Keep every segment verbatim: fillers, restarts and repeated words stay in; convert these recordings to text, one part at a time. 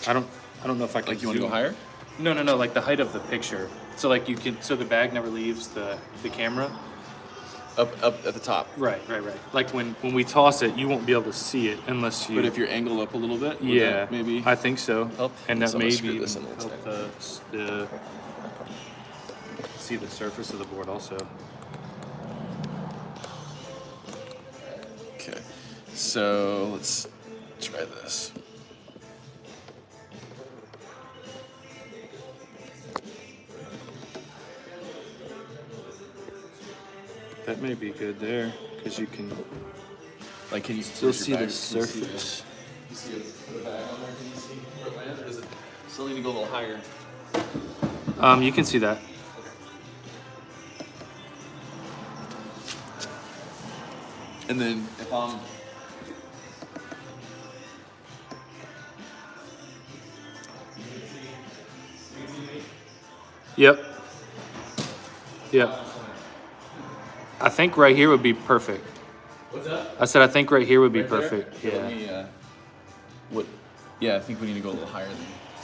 I don't I don't know if I can. Like you want to go higher? No, no, no. Like the height of the picture. So like you can. So the bag never leaves the the camera. Up, up at the top. Right, right, right. Like when when we toss it, you won't be able to see it unless you. But if you're angled up a little bit, would yeah, that maybe. I think so. Help? And that So I'm gonna maybe screw this in a help little the, the see the surface of the board also. Okay, so let's try this. That may be good there because you can Like, can you still where's see your the bag? Can you see the- surface. You see the bag on there? Can you see where it lands, or does it still need to go a little higher? Um, you can see that. And then if I'm Yep. Yep. I think right here would be perfect. What's that? I said I think right here would be Right there? perfect. Okay, Yeah. let me, uh, what? Yeah, I think we need to go a little higher than.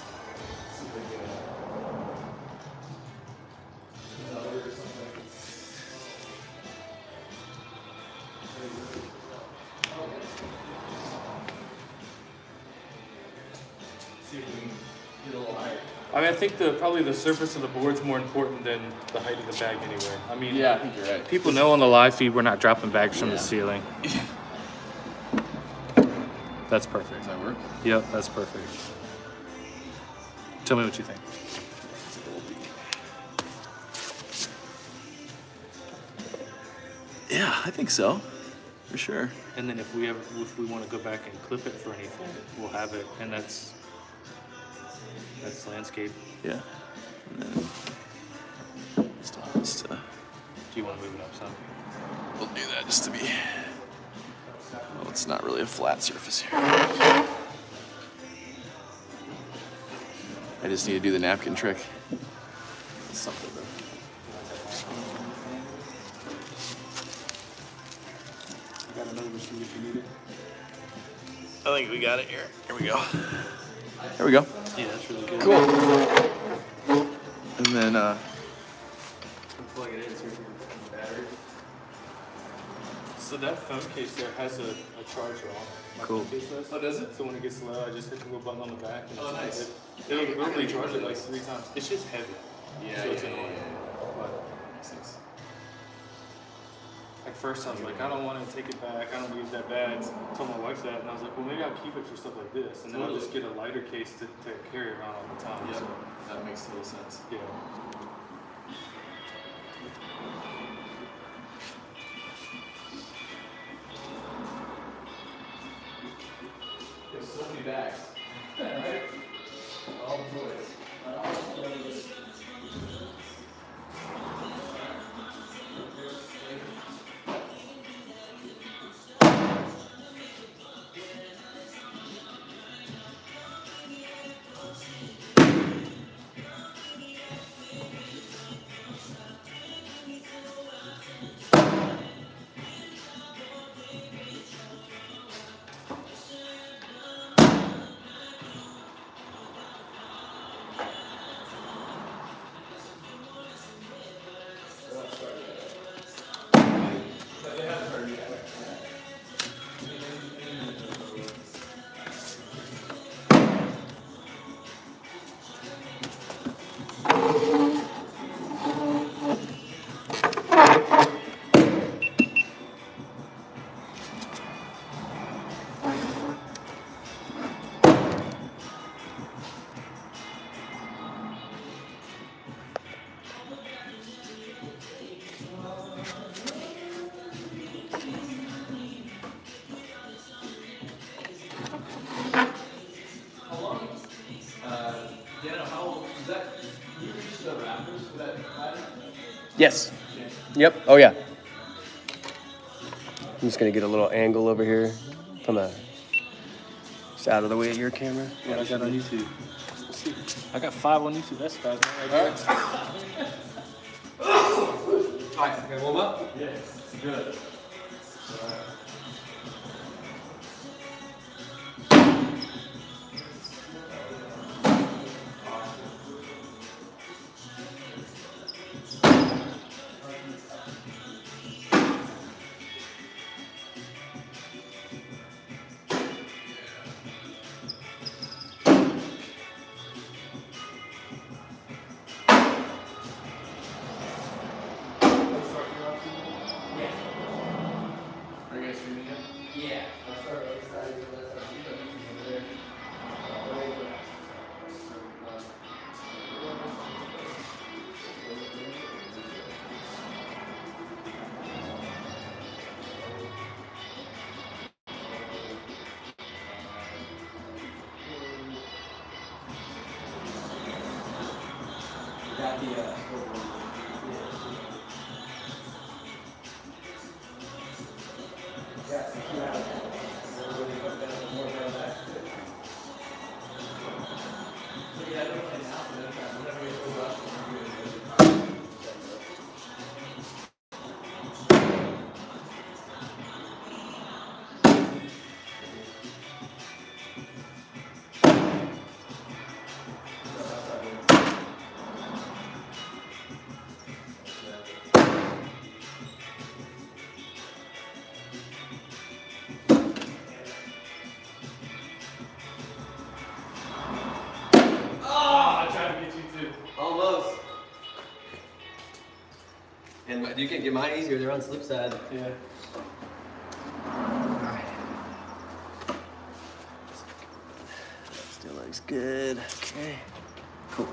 See if we can get a little higher. I mean, I think the probably the surface of the board's more important than the height of the bag anyway. I mean, Yeah, I think you're right. people know on the live feed we're not dropping bags from Yeah. the ceiling. That's perfect. Does that work? Yep, that's perfect. Tell me what you think. It's a little deep. Yeah, I think so. For sure. And then if we ever, if we want to go back and clip it for anything, we'll have it, and that's that's landscape. Yeah. And then just, just, uh, Do you want to move it up some? we'll do that just to be. Well, it's not really a flat surface here. I just need to do the napkin trick. It's something though. You got another machine if you need it. I think we got it here. Here we go. Here we go. Yeah, that's really good. Cool. And then, uh, Plug it in so you can the battery. So that phone case there has a, a charger on. My Cool. phone case does. Oh, does it? So when it gets low, I just hit the little button on the back. And Oh, it's nice. It, it'll, it'll recharge it like three times. It's just heavy. Yeah, so it's yeah, yeah, annoying. yeah. But makes sense. like first I was like, I don't want to take it back. I don't use that bag. I told my wife that, and I was like, well, maybe I'll keep it for stuff like this, and then I'll just get a lighter case to, to carry around all the time. Yeah, So, that makes total sense. yeah. There's so many bags. Right? All toys. Yes. Yep. Oh yeah. I'm just gonna get a little angle over here from the just out of the way of your camera. What I got on YouTube. Let's see. I got five on YouTube. That's five. Right? Alright, okay, warm up? Yeah. Good. Almost. And you can get mine easier. They're on slip side. Yeah. Still looks good. Okay. Cool.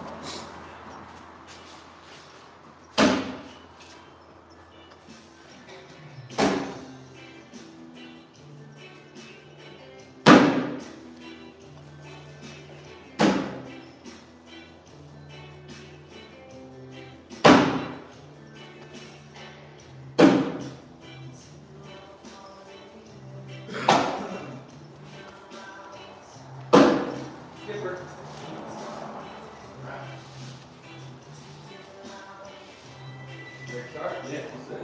Skipper. Great start. Yeah.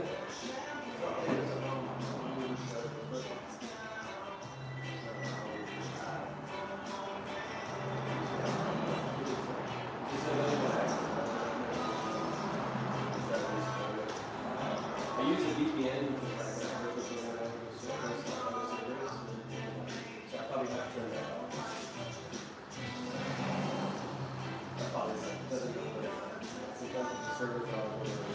I use a V P N because I got virtual V P N so I probably have to turn that off. That probably doesn't go with it. Sometimes the server's not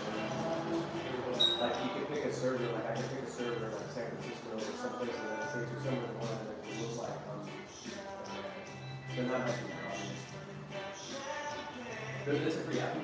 like you can pick a server, like I can pick a server like San Francisco or someplace and then it takes you somewhere to one and it looks like um, they're not having problems. But it's a free app.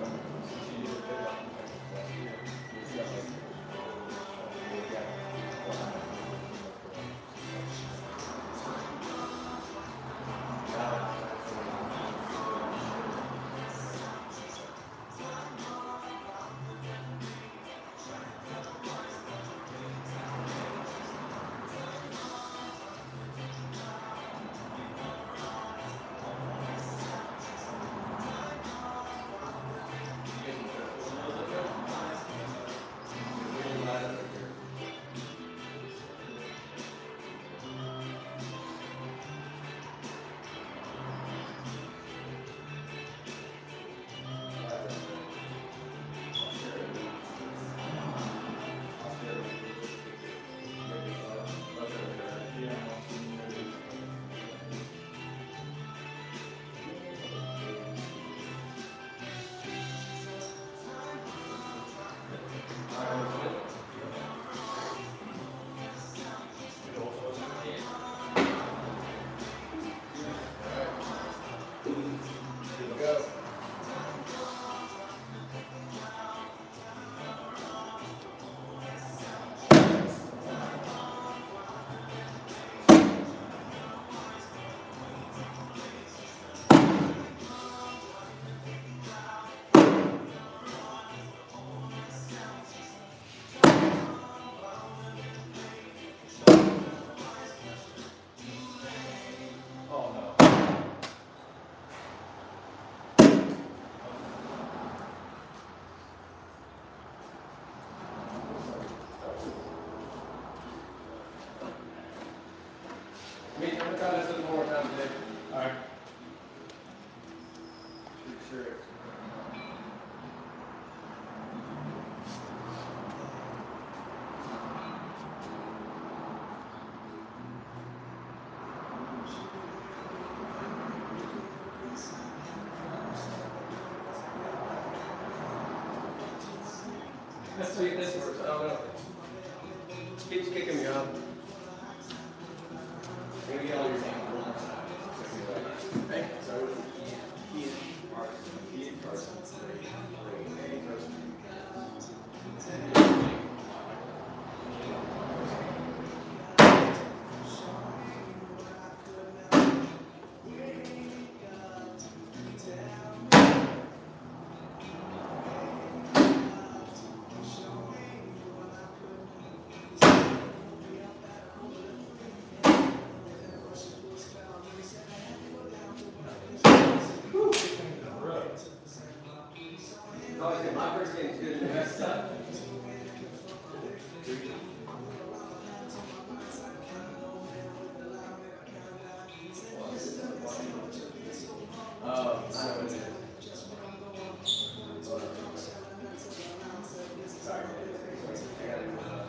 Me, I'm gonna try this one more time today. Alright. Sure. Let's see if this works. I don't know. Keeps kicking me off. I'm gonna get all your name. Hey, so Ian Carson. Ian Carson. Ian Carson. always good. My first game is good, and the rest suck. Oh, I know what it is. Sorry. I gotta do that.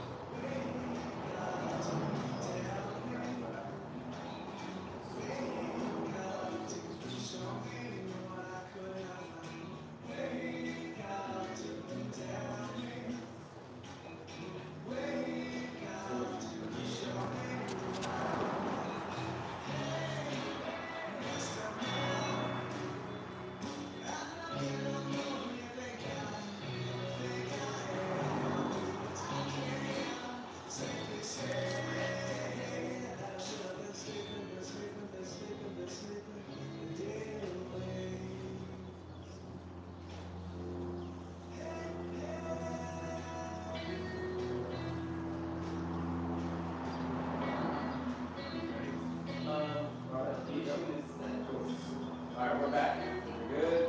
Alright, we're back. We're good?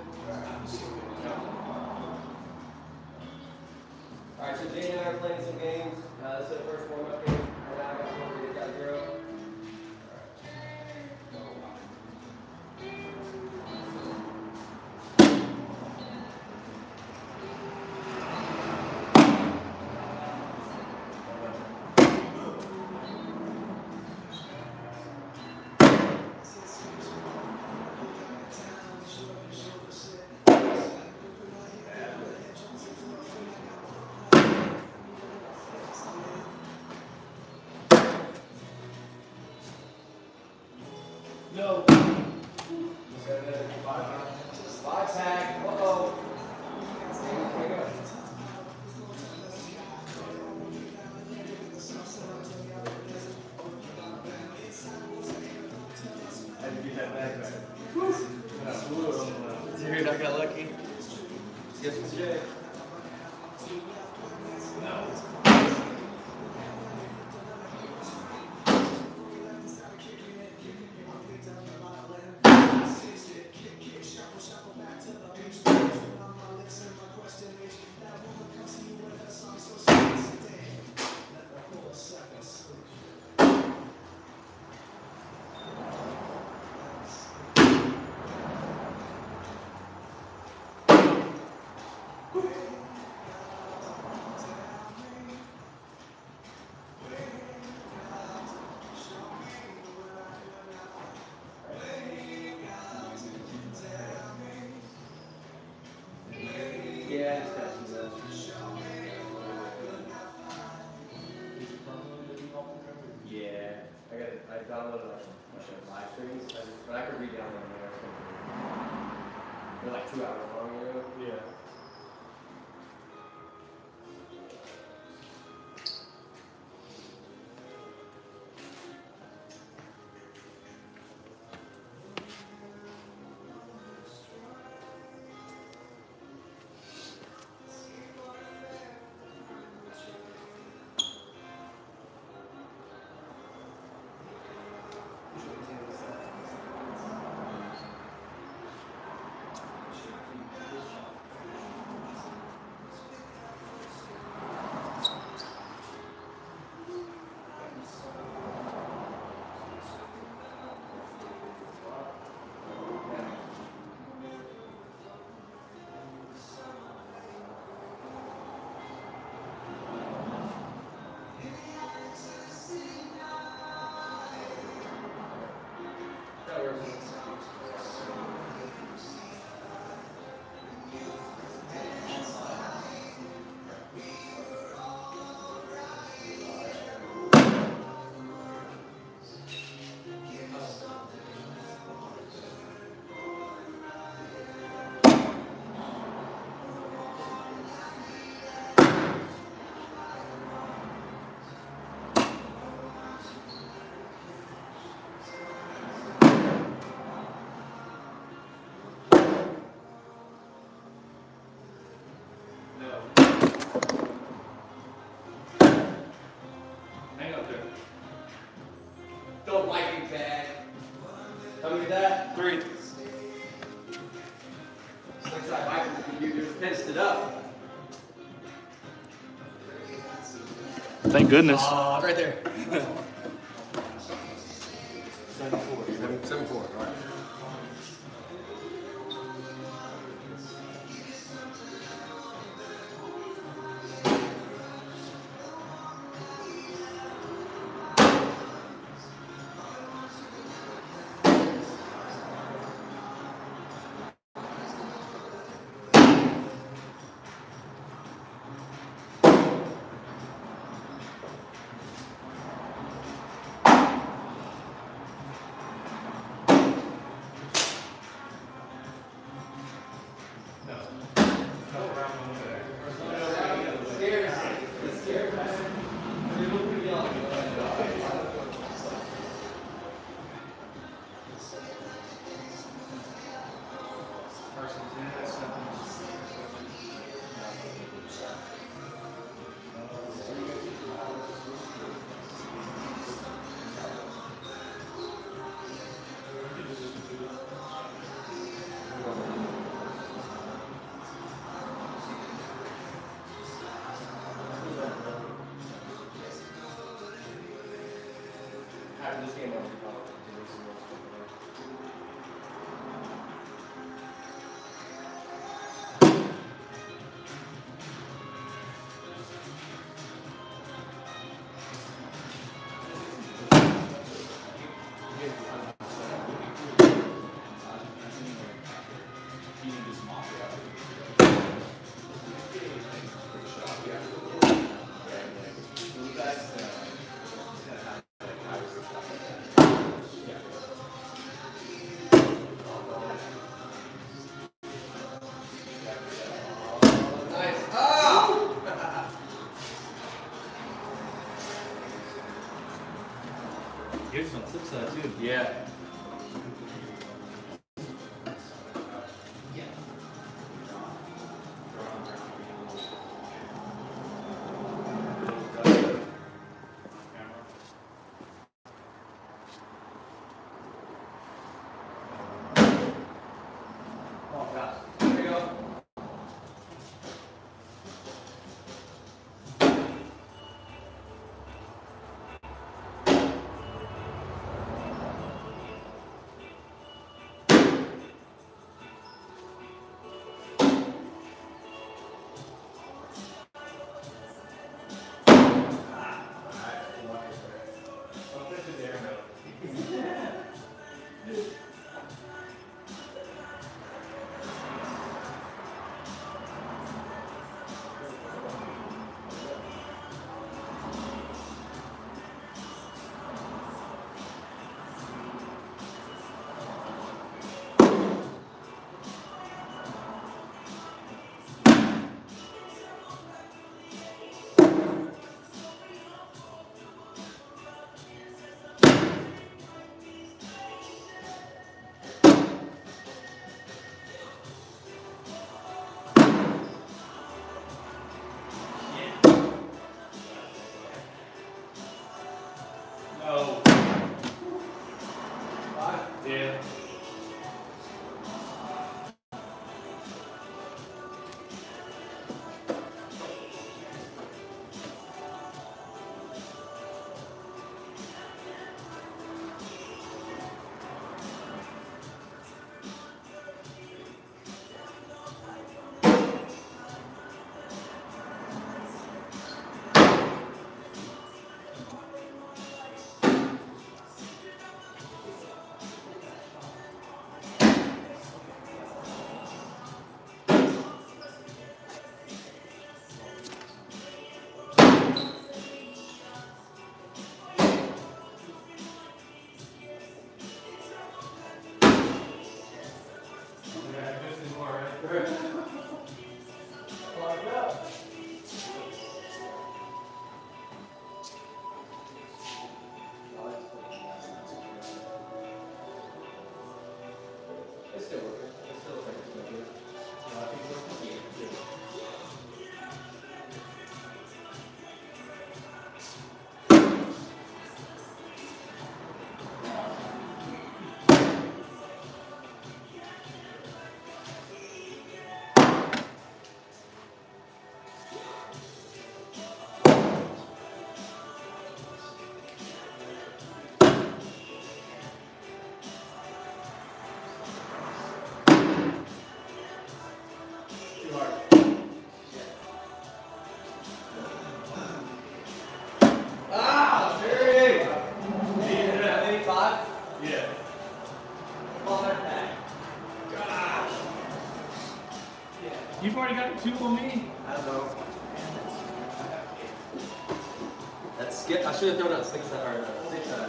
Alright, so Jay and I are playing some games. Uh, this is the first warm-up game. And now I got one, you got zero. No. Five tag. Uh-oh. I had to get that bag back. Dude, I got lucky. Guess what's Jay? No. Yeah, I just got some of those. Yeah, I got it. I downloaded like a bunch of live streams, I just, but I could re-download them. They're like two hours long, you know? Yeah. You just fenced it up. Thank goodness. Oh, right there. seven four. Seven, seven four. All right. After this game, I'll be calling to make some more stuff. Here's on the flip side too. Yeah. Oh. Yeah. It's still working. It still looks like it's gonna do it. No, I think so. Yeah, it's good. You've already got two on me? I don't know. That's skip. I should have thrown out six side or uh, six side.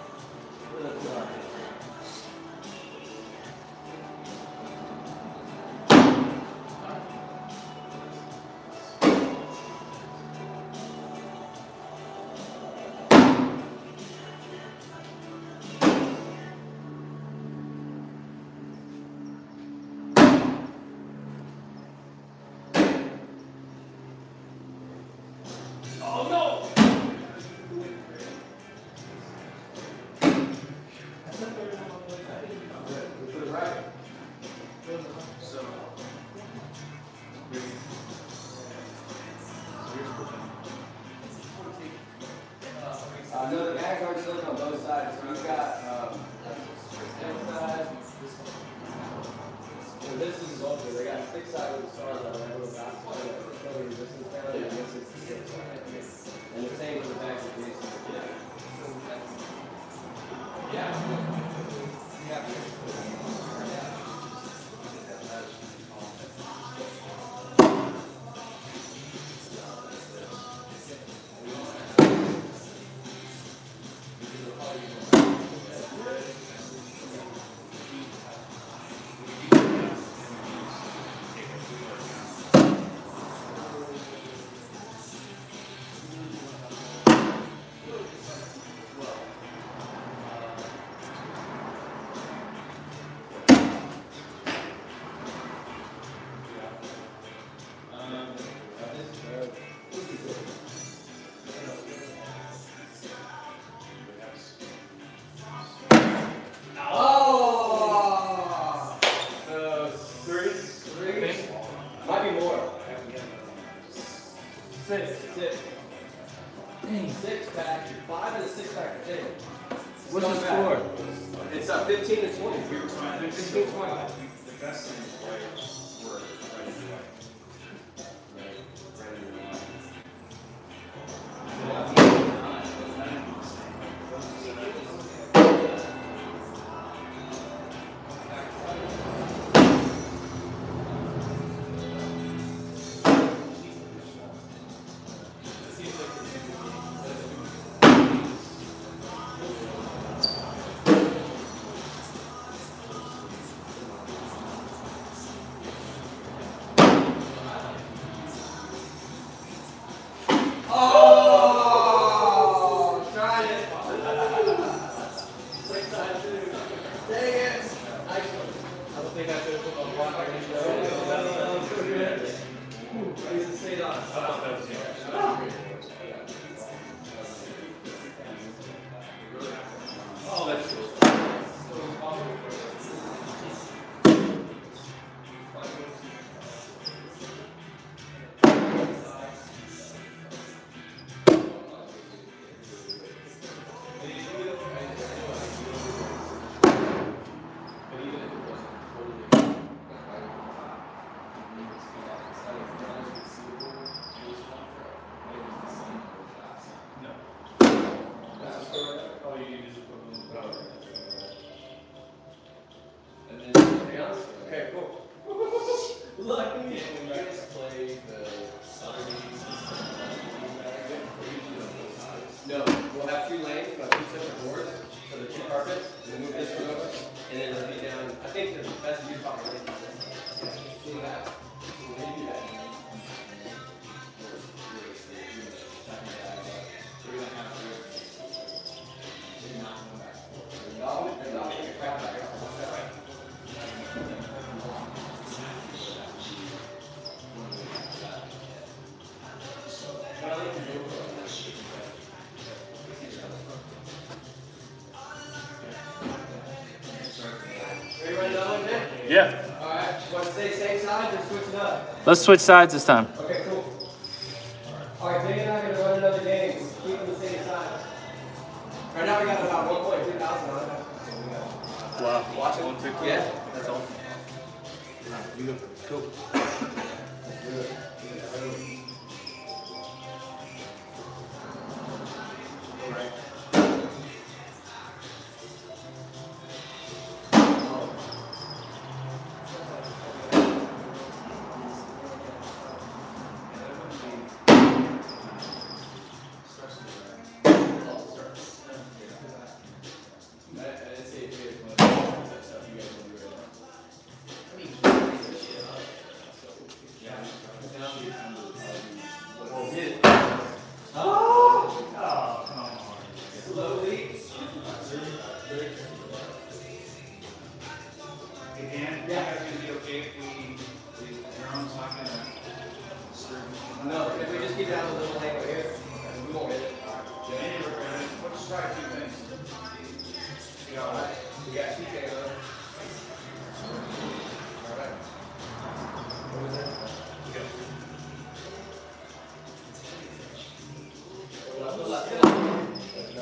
Oh no! Uh, no, the bags aren't still on both sides. So we've got um, this side. So this is also, they got six side with the stars on that little dot. So the resistance down and this is the six side. And the same for the bags of these. Yeah. Yeah. Six. Six. Dang, six pack. Five and a six pack of chicken. What's the score? It's uh, fifteen to twenty. fifteen to twenty. The best thing is players were ready to play. Ready to play. No, we'll have two lanes, we'll have two separate boards, so the two carpets, we'll move this one over, and then it'll be down, I think the best view spot is see that. When you do that. So we're gonna have to I'll I'll make a crowd back up. Yeah. Alright, want to stay same side or switch it up? Let's switch sides this time. Okay, cool. Alright, Jay and I are going to run another game. Keep them the same side. Right now we got about one point two thousand on it. Wow. Watch it? Yeah, that's all. You go. Cool. Let's do it. Dan, you guys gonna be okay if we, the drone's not gonna serve? No, if we just keep down a little lane over here, we won't hit it. Yeah, any of our, let's try two things. You know, alright? We got two K on. Alright. What was that? Okay. Left, left, left. No.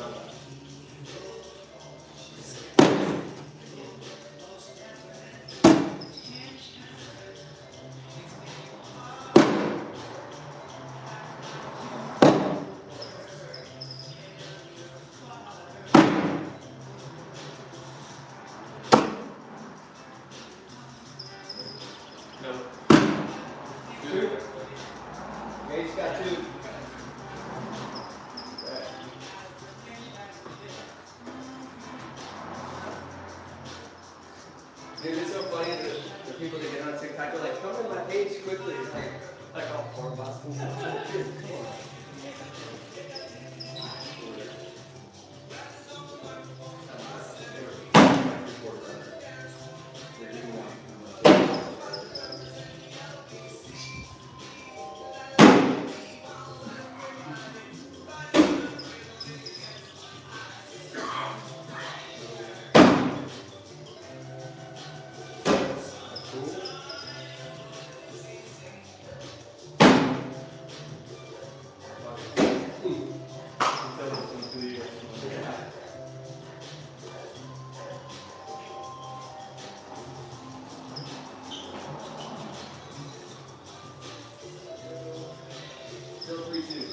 Two. Okay, he's got two. Dude, it's so funny that the people that get on TikTok are like, come to my page quickly. It's like, like all four bots and stuff. Come on. Still three two.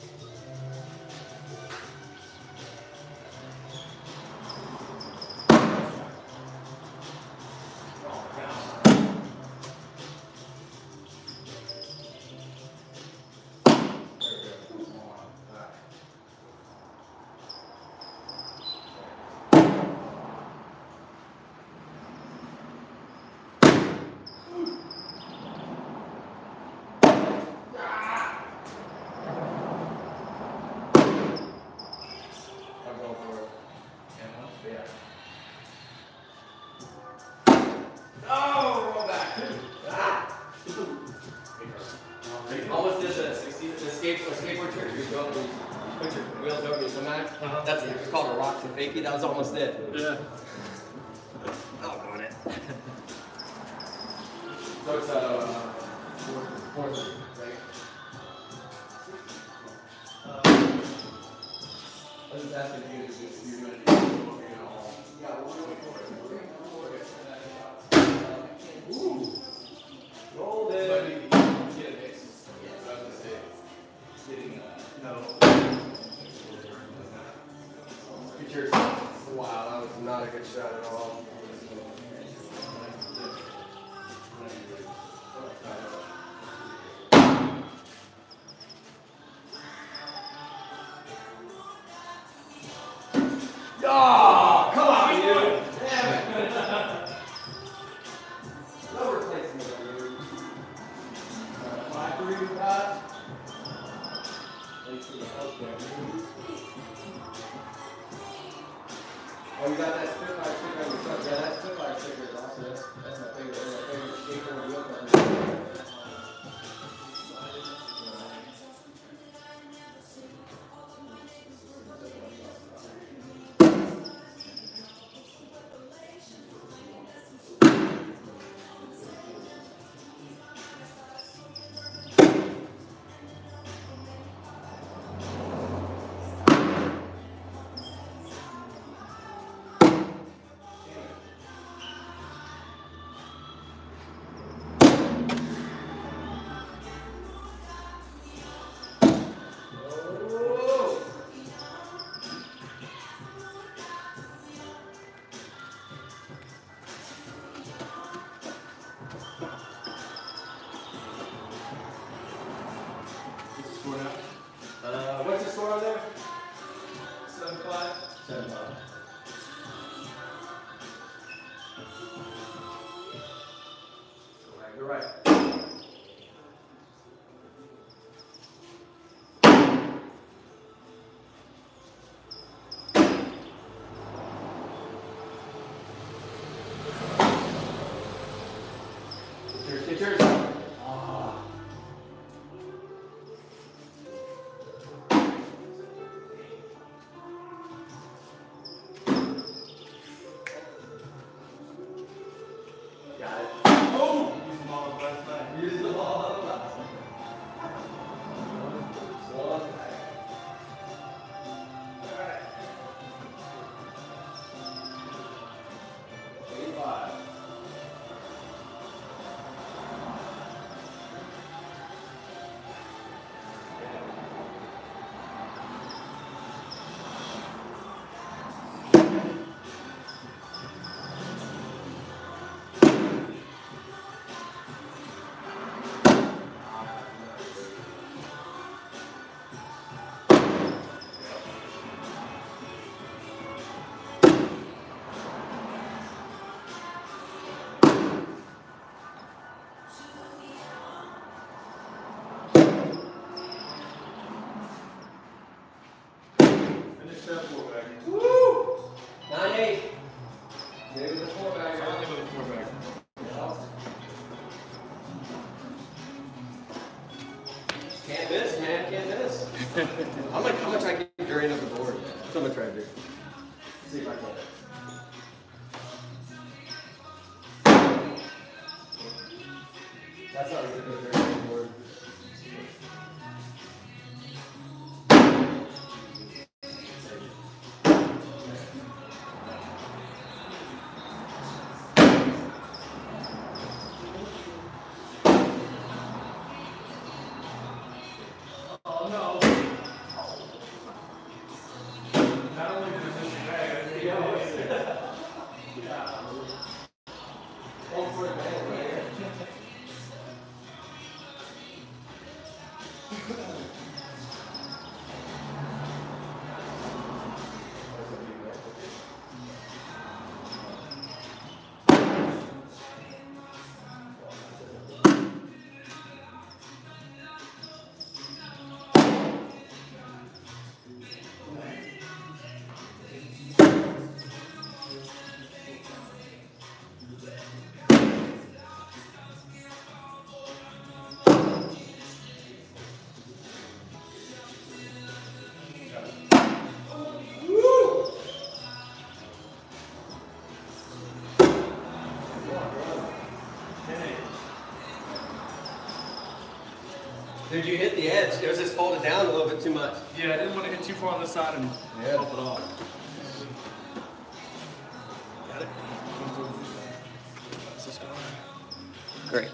Almost did the, the skate, the skateboard trick. You go up and put your wheels over you sometimes. Uh-huh. That's it. It's called a rock to fakie. That was almost it. Yeah. Oh, got it. So it's uh, four three, right? Uh, I was just asking if you guys if you're going to do it all. Yeah, we'll do it for it. Ooh. Rolled it. Wow, that was not a good shot at all. Oh, come on, dude! Damn it! No replacement, dude. Five three, five. Oh, you got that spit by stick on your Can't miss, man. Can't miss. I'm gonna, I'm gonna try to get Durian up the board. That's what I'm gonna try to do. See if I can. That's not a good Durian up the board. Dude, you hit the edge. It was just folded down a little bit too much. Yeah, I didn't want to hit too far on this side and Yeah. pop it off. Got it? How's this going? Great.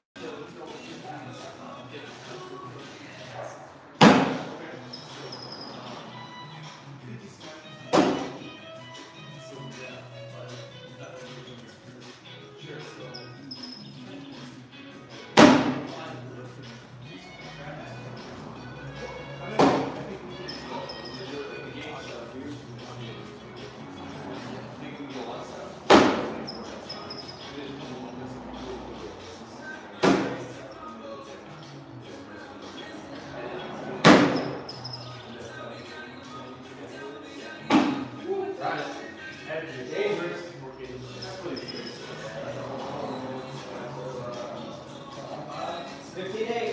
fifteen eight.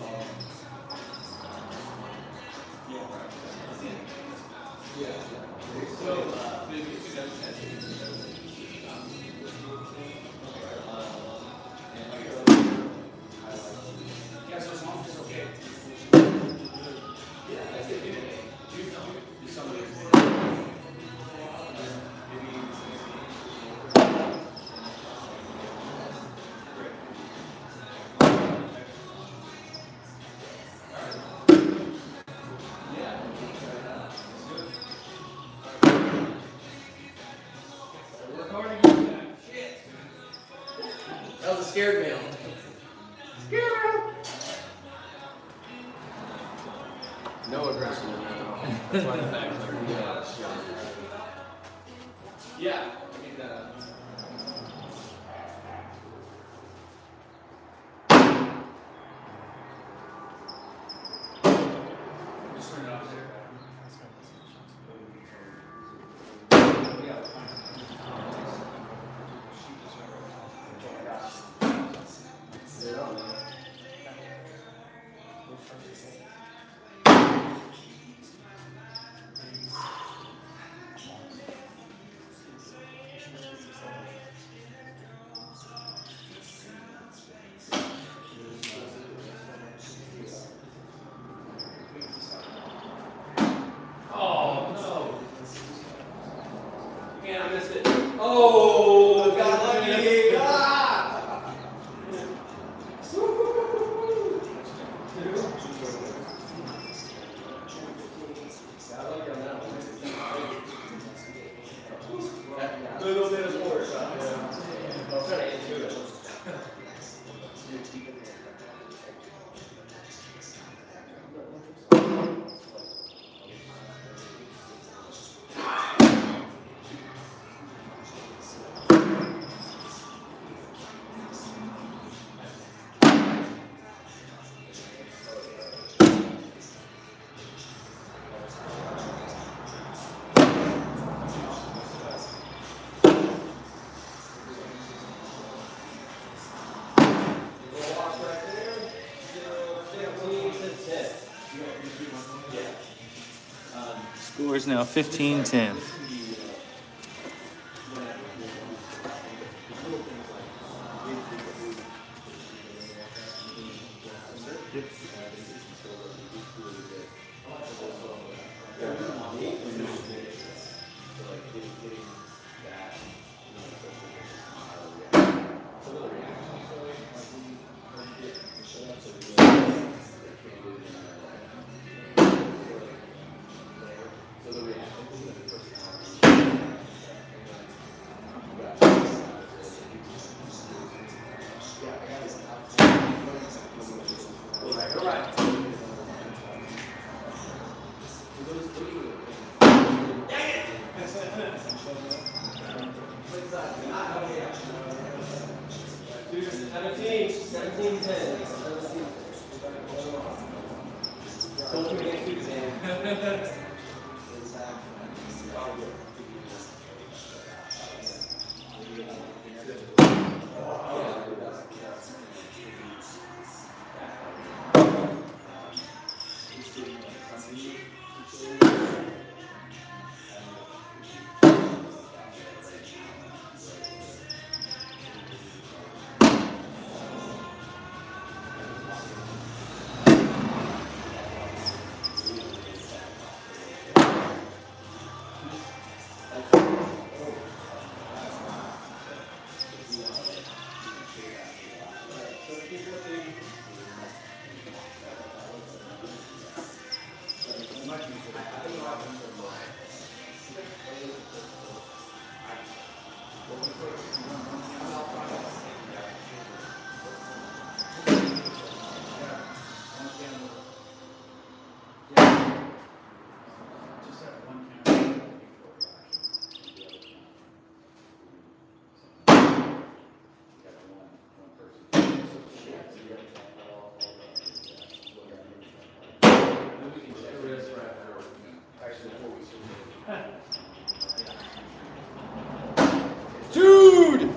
That was a scared mail. Scared mail. No aggression in that at all. That's why the bags are yeah. Yeah. I get that up. Just turn it off there. is now fifteen ten. seventeen, seventeen, ten. Don't forget to ten. Dude!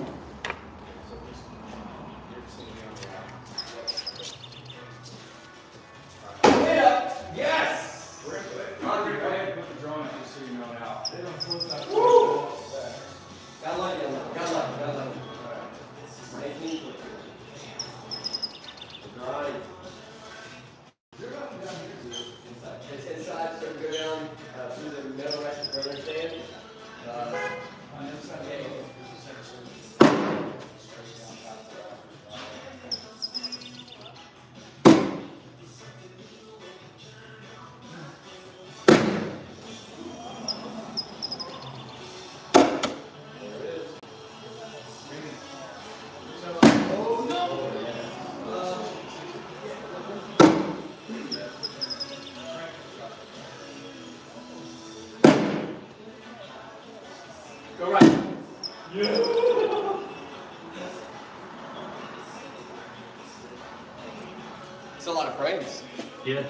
Yes! Andre, go ahead and put the drone up just so you know it out. Woo! Got lucky on that. Got lucky. Got lucky. nineteen. Grind. It's inside, so we go down uh, through the middle right to the stand. Uh, On the other side, okay. there's a center surface. Go right. It's a lot of frames. Yeah.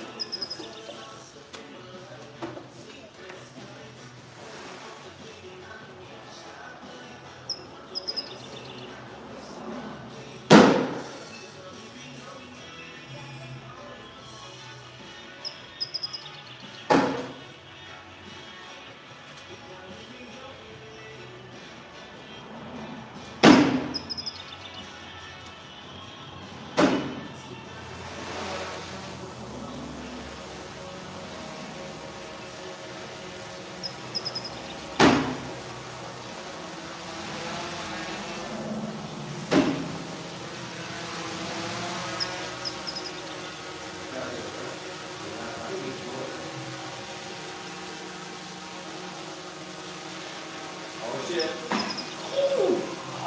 Oh shit. Ooh.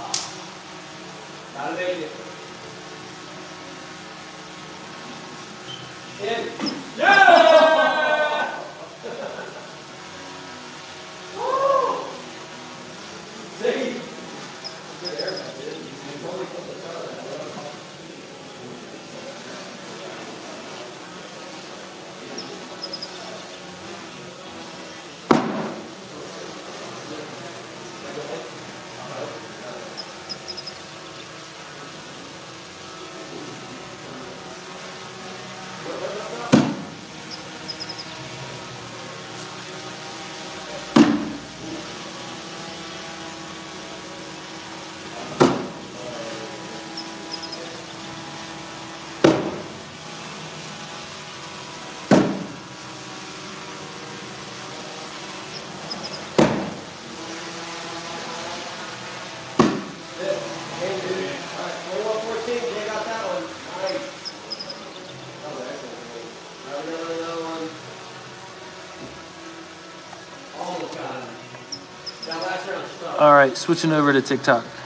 Gotta make it. In. Yeah! Woo! See? Good airback, dude. You totally put the car that way. What, what, what, what? All right, switching over to TikTok.